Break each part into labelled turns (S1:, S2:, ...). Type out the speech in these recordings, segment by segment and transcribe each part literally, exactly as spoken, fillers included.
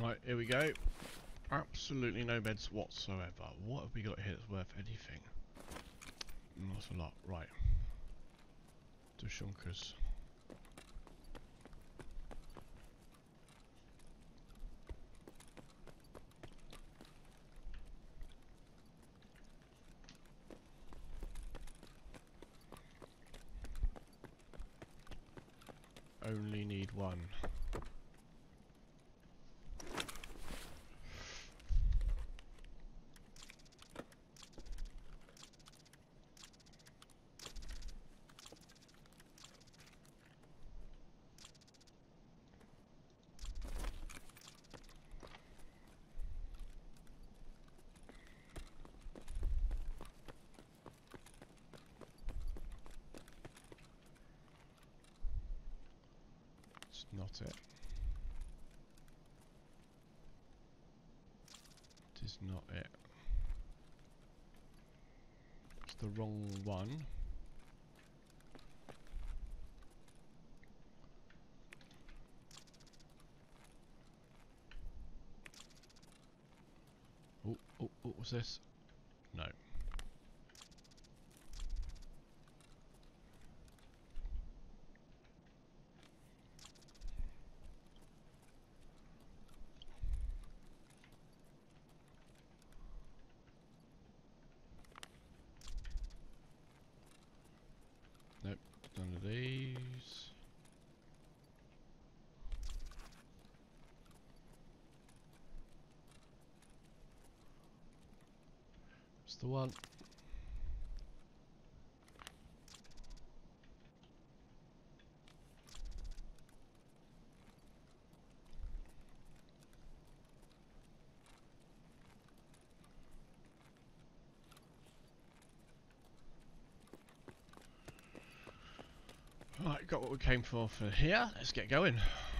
S1: Right, here we go. Absolutely no beds whatsoever. What have we got here that's worth anything? Not a lot. Right. To Shunkers. Only need one. It's not it. It is not it. It's the wrong one. Oh, oh, what was this? No. Nope, none of these. It's the one. Right, got what we came for for here. Let's get going.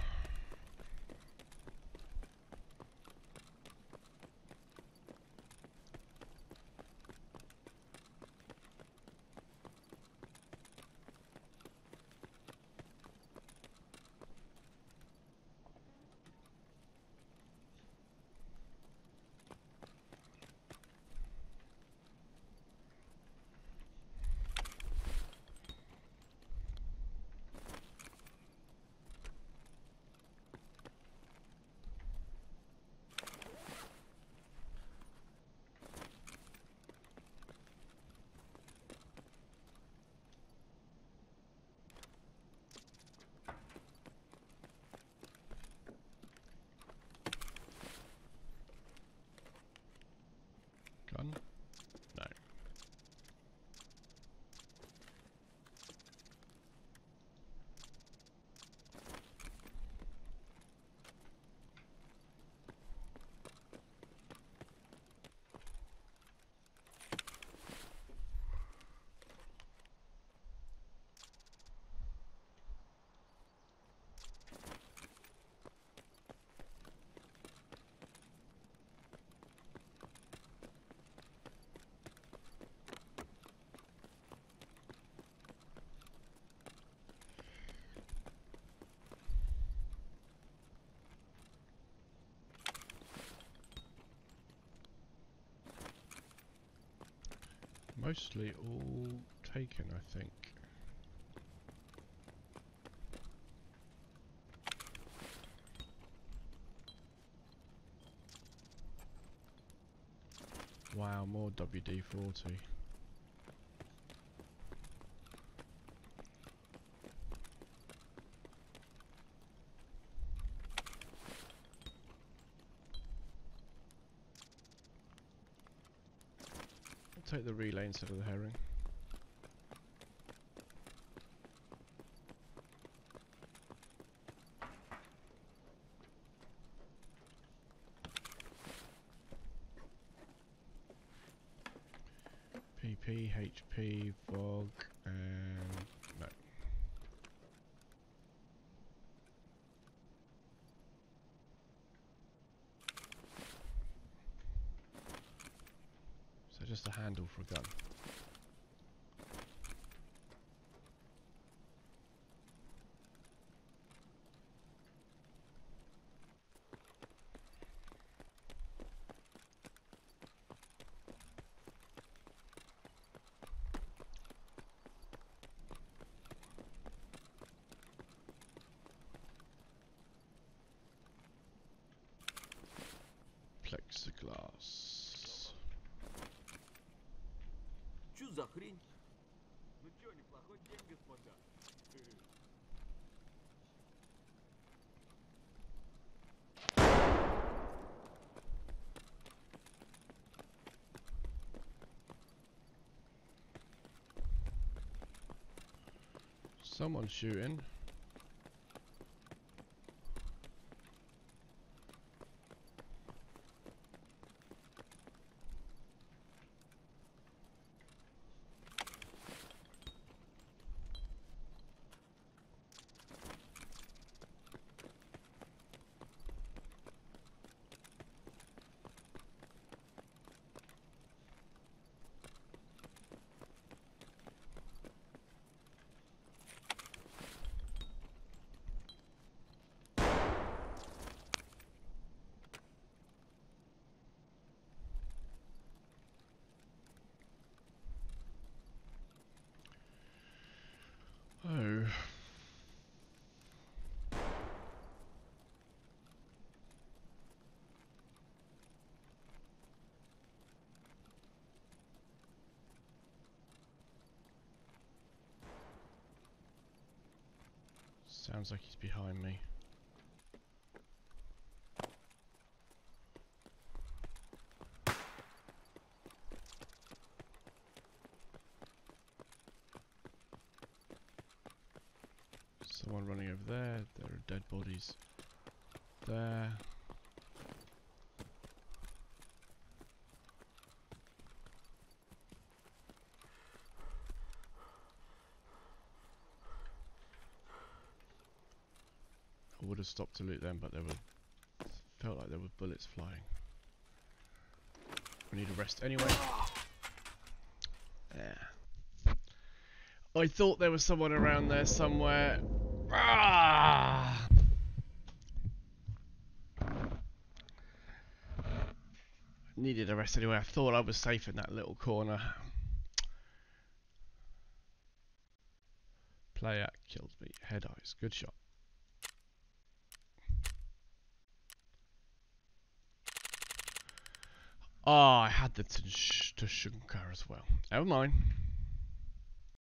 S1: Gun? No. Mostly all taken, I think. Wow, more W D forty. I'll take the relay instead of the herring. P P, H P, V O G, and no. So just a handle for a gun. the glass.
S2: Чё за хрень? Ну чё, неплохой день, господа.
S1: Someone's shooting. Oh. Sounds like he's behind me. Someone running over there. There are dead bodies there. I would have stopped to loot them, but there were felt like there were bullets flying. We need a rest anyway. Yeah. I thought there was someone around there somewhere. Ah! Needed a rest anyway. I thought I was safe in that little corner. Player killed me. Head eyes. Good shot. Oh, I had the Tashunka as well. Never mind.